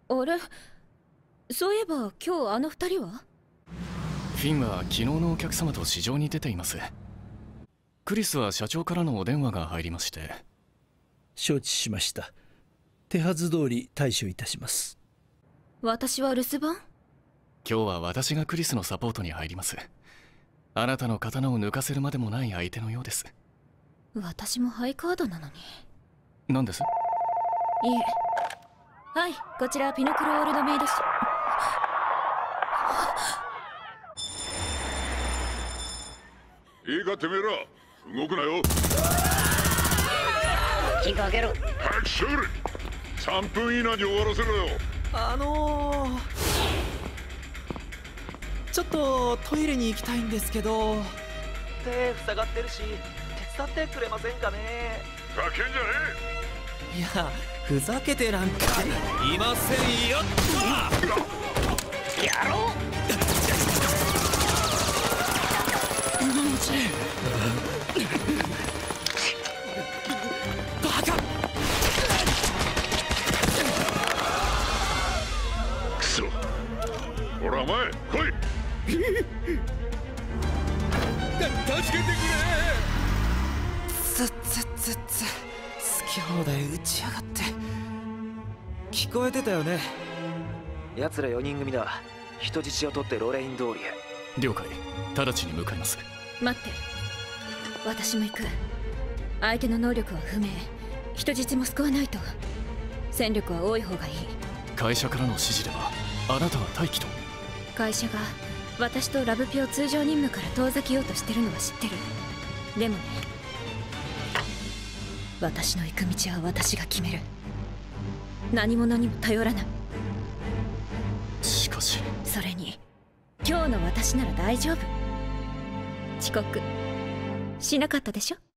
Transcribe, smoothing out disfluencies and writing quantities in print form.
あれ、そういえば今日あの二人は？ フィンは昨日のお客様と市場に出ています。クリスは社長からのお電話が入りまして。 承知しました。手はず通り対処いたします。 私は留守番？ 今日は私がクリスのサポートに入ります。あなたの刀を抜かせるまでもない相手のようです。 私もハイカードなのに。 何です？ いえ。はい、こちらピノクロオールドメイドいいかてめえら、動くなよ。 金庫開けろ。 早くしろ。3分以内に終わらせろよ。 ちょっとトイレに行きたいんですけど。手塞がってるし手伝ってくれませんかね。 ふざけんじゃねいや、ふざけてなんかいませんよ。 やろう。 バカ。 クソ。ほらお前来い。助けてくれ。 好き放題打ちやがって。聞こえてたよね。奴ら4人組だ。人質を取ってロレイン通りへ。 了解。直ちに向かいます。 待って、私も行く。相手の能力は不明。人質も救わないと。戦力は多い方がいい。 会社からの指示ではあなたは待機と。 会社が私とラブピを通常任務から遠ざけようとしてるのは知ってる。でもね、私の行く道は私が決める。何者にも頼らない。 しかしそれに今日の私なら大丈夫。遅刻しなかったでしょ。